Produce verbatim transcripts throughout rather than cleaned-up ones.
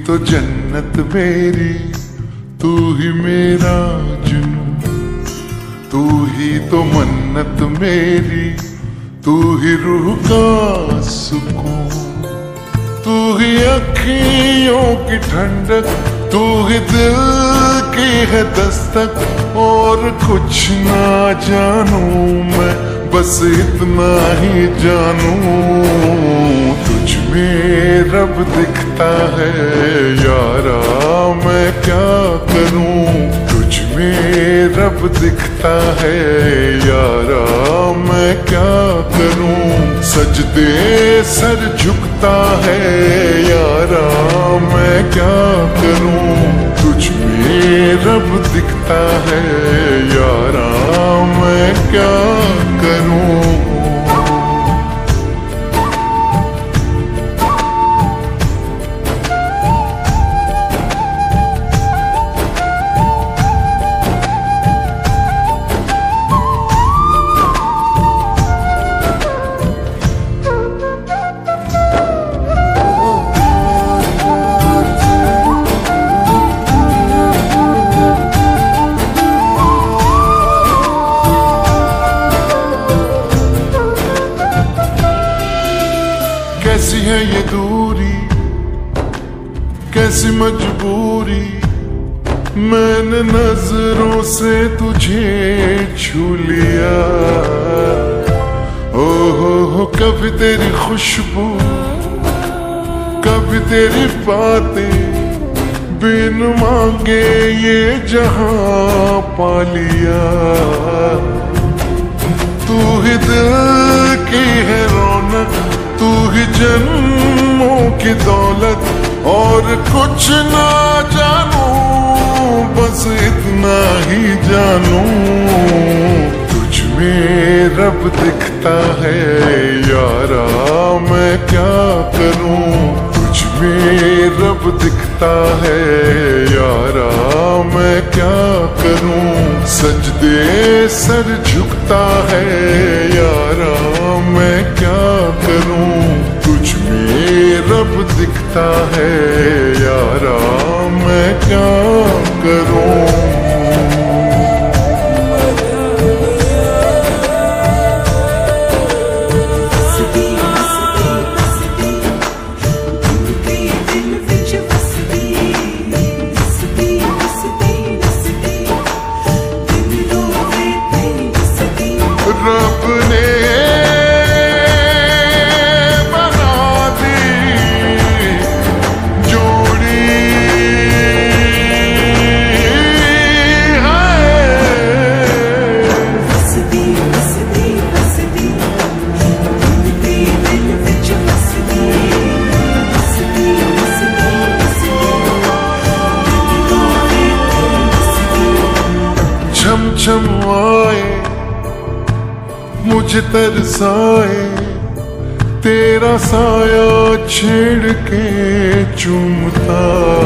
तो जन्नत मेरी, तू ही मेरा जुनून, तू ही तो मन्नत मेरी, तू ही रूह का सुकून, तू ही अखियों की ठंडक, तू ही दिल की है दस्तक। और कुछ ना जानूं मैं, बस इतना ही जानूं, तुझ में रब दिखता है यारा, मैं क्या करूं। तुझ में रब दिखता है यारा, मैं क्या करूं। सजदे सर झुकता है यारा, मैं क्या करूं। तुझ में रब दिखता है यारा, मैं क्या करूं। कैसी है ये दूरी, कैसी मजबूरी, मैंने नजरों से तुझे छू लिया। ओ हो हो कभी तेरी खुशबू, कभी तेरी बातें, बिन मांगे ये जहां पा लिया। तू ही दिल की है रौनक, तू ही जन्मों की दौलत, और कुछ ना जानूं, बस इतना ही जानूं। तुझ में रब दिखता है यारा, मैं क्या करूं। तुझ में रब दिखता है यारा, मैं क्या करूं। सजदे सर झुकता है यारा, मैं क्या करूं। तुझ में रब दिखता है यारा, मैं क्या करूं। रब ने बना दी जोड़ी है। हंसदी हंसदी हंसदी दिल दिल विच हंसदी, हंसदी हंसदी हंसदी। छम छम आए मुझे तरसाए, तेरा साया छेड़ के चूमता।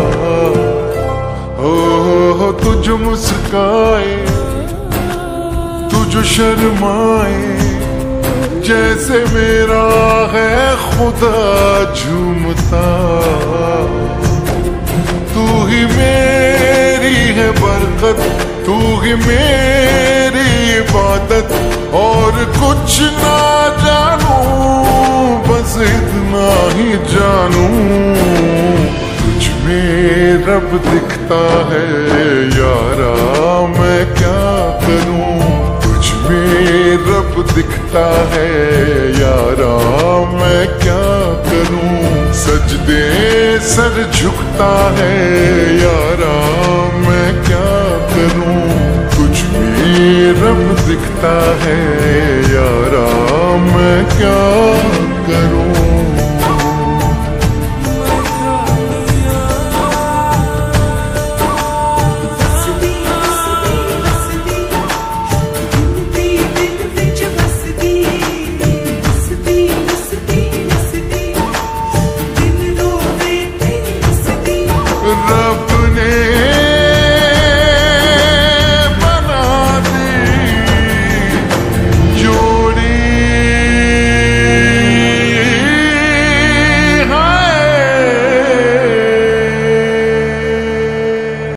हो हो तुझ मुस्काए, तुझ शर्माए, जैसे मेरा है खुदा झूमता। तू ही मेरी है बरकत, तू ही मेरी इबादत, और कुछ ना जानूं, बस इतना ही जानूं। तुझ में रब दिखता है यारा, मैं क्या करूं। तुझ में रब दिखता है यारा, मैं क्या करूं। सजदे सर झुकता है यारा, मैं क्या करूं। तुझ में रब दिखता है